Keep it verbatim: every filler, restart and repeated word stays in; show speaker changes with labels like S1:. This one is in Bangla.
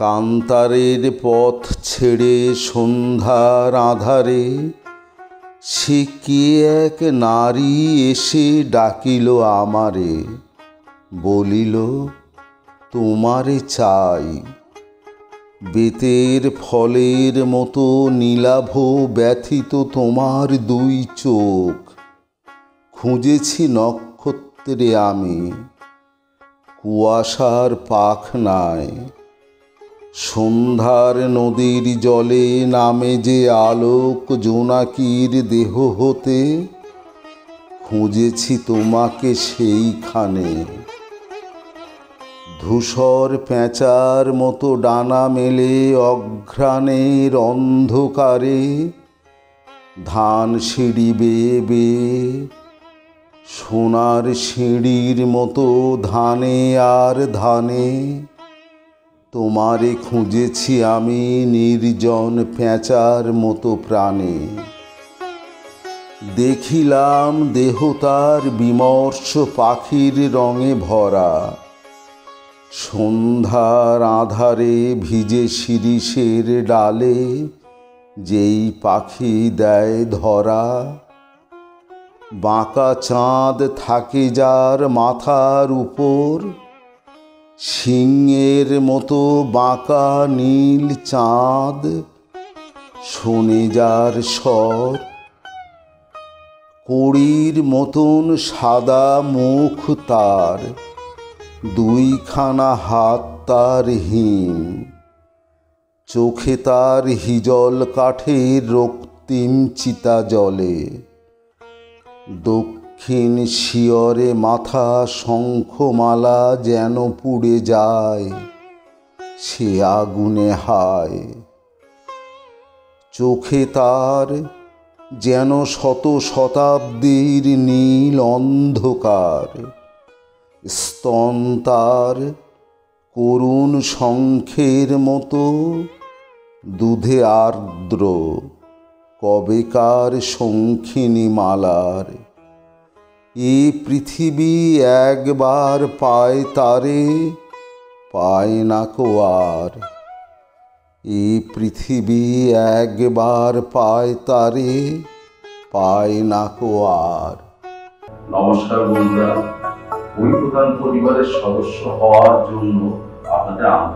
S1: কান্তারের পথ ছেড়ে সন্ধ্যার আঁধারে সে কে এক নারী এসে ডাকিল আমারে, বলিল তোমারে চাই। বেতের ফলের মতো নীলাভ ব্যথিত তোমার দুই চোখ, খুঁজেছি নক্ষত্রে আমি কুয়াশার পাখনায়। সন্ধ্যার নদীর জলে নামে যে আলোক জোনাকির দেহ হতে, খুঁজেছি তোমাকে সেইখানে। ধূসর পেঁচার মতো ডানা মেলে অঘ্রাণের অন্ধকারে, ধান সিঁড়ি বেয়ে বেয়ে সোনার সিঁড়ির মতো ধানে আর ধানে তোমারে খুঁজেছি আমি নির্জন পেঁচার মতো প্রাণে। দেখিলাম দেহ তার বিমর্ষ পাখির রঙে ভরা, সন্ধ্যার আঁধারে ভিজে শিরীষের ডালে যেই পাখি দেয় ধরা। বাঁকা চাঁদ থাকে যার মাথার উপর, সিংহের মতো বাঁকা নীল চাঁদ শোনে যার স্বর। কড়ির মতন সাদা মুখ তার, দুইখানা হাত তার হিম, চোখে তার হিজল কাঠের রক্তিম চিতা জ্বলে। দক্ষিণ শিয়রে মাথা শঙ্খমালা যেন পুড়ে যায় সে আগুনে হায়। চোখে তার যেন শত শতাব্দীর নীল অন্ধকার, স্তন তার করুণ শঙ্খের মতো দুধে আর্দ্র কবেকার শঙ্খিনী মালার। এ পৃথিবী একবার পায় তারে, পায় না কো আর। এ পৃথিবী একবার পায় তারে, পায় না কো আর।
S2: নমস্কার বন্ধুরা, বই প্রধান পরিবারের সদস্য হওয়ার জন্য আপনাদের